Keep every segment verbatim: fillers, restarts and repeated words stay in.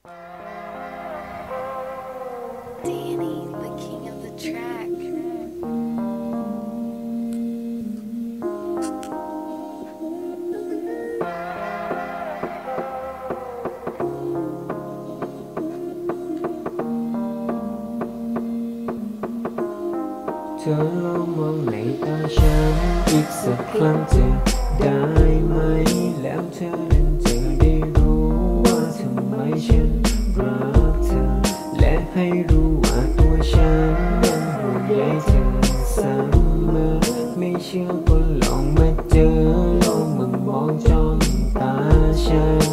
Danny, the king of the track. เธอลองมองในตาฉันอีกสักครั้งจะได้ไหมแล้วเธอนั้นจะได้รู้ว่าทำไมฉันรักเธอและให้รู้ว่าตัวฉันนั้นห่วงใยเธอเสมอไม่เชื่อก็ลองมาเจอลองมึงมองจ้องตาฉัน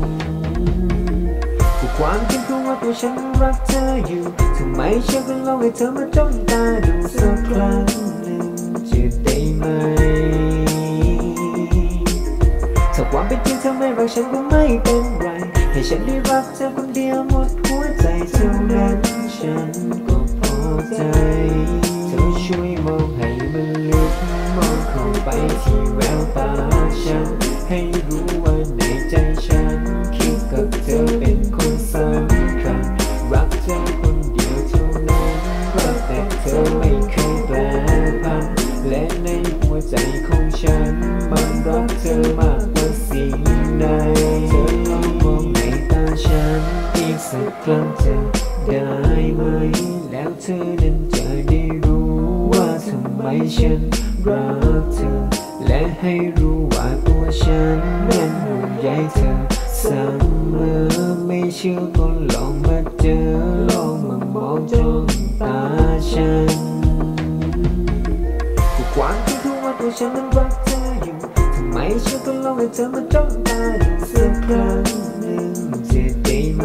ความจริงคือว่าตัวฉันรักเธออยู่ทำไมเชื่อก็ลองให้เธอมาจ้องตาดูสักครั้งหนึ่งจะได้ไหมถ้าความเป็นจริงเธอไม่รักฉันก็ไม่เป็นไรให้ฉันได้รักเธอคนเดียวหมดหัวใจเท่านั้นฉันก็พอใจเธอช่วยมองให้มันลึกมองเข้าไปที่แววตาฉันให้รู้ว่าในใจฉันคิดกับเธอเป็นคนสำคัญรักเธอคนเดียวเท่านั้นรักแต่เธอไม่เคยแปรผันและในหัวใจของฉันมันรักเธอมากกว่าสิ่งใดเธอลองมองในตาฉันอีกสักครั้งจะได้ไหมแล้วเธอนั้นจะได้รู้ว่าทำไมฉันรักเธอและให้รู้ว่าตัวฉันนั้นห่วงใยเธอเสมอไม่เชื่อก็ลองมาเจอลองมามองจ้องตาฉันก็ความจริงคือว่าตัวฉันนั้นรักเธออยู่ทำไมเชื่อก็ลองให้เธอมาจ้องตาดูสักครั้งหนึ่งจะได้ไหม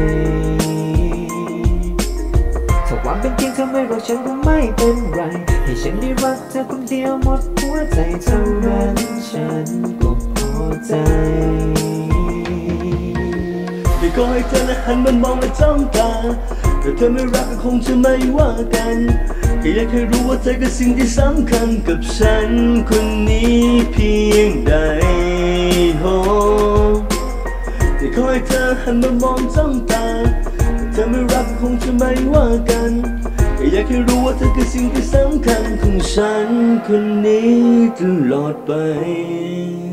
ถ้าความเป็นจริงเธอไม่รักฉันก็ไม่เป็นไรให้ฉันได้รักเธอคนเดียวหมดหัวใจเท่านั้นฉันก็พอใจไม่ขอให้เธอนะหันมันมองและจ้องตาแต่เธอไม่รักก็คงจะไม่ว่ากันแค่อยากให้รู้ว่าเธอคือสิ่งที่สำคัญกับฉันคนนี้เพียงใดโอ้ไม่ขอให้เธอหันมามองจ้องตาแต่เธอไม่รักก็คงจะไม่ว่ากันแค่อยากให้รู้ว่าเธอคือสิ่งที่สำคัญของฉันคนนี้ตลอดไป